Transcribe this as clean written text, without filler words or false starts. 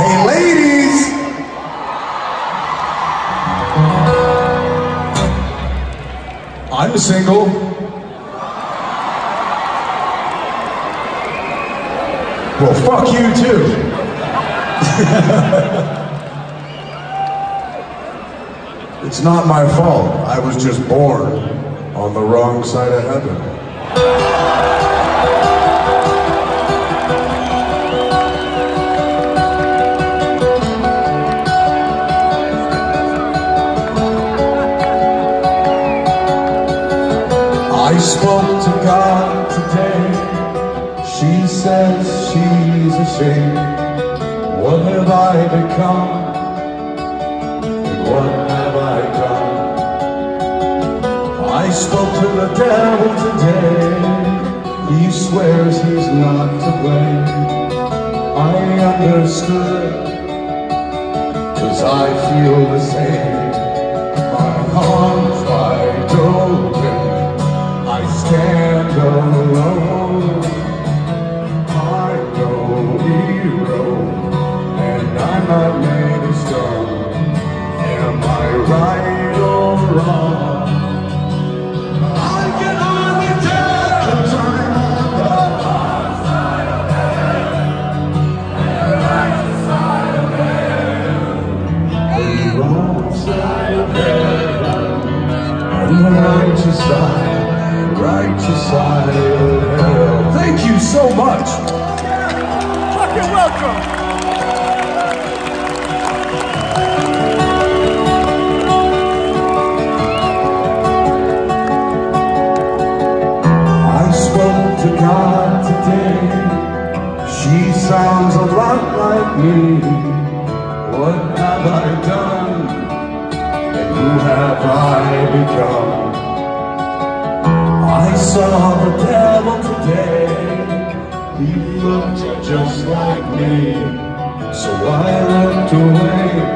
Hey ladies! I'm single. Well, fuck you too. It's not my fault. I was just born on the wrong side of heaven. I spoke to God today. She says she's ashamed. What have I become? And what have I done? I spoke to the devil today. He swears he's not to blame. I understood, 'cause I feel the same. My arms wide open, I stand alone. I'm no hero, and I'm not made of stone. Am I right or wrong? I can hardly tell, 'cause I'm on the wrong side of heaven, and the right side of heaven, the wrong side of heaven, and the righteous side. Righteous side of hell. Thank you so much. Fucking welcome. I spoke to God today. She sounds a lot like me. What have I done? And who have I become? I saw the devil today. He looked just like me, so I looked away.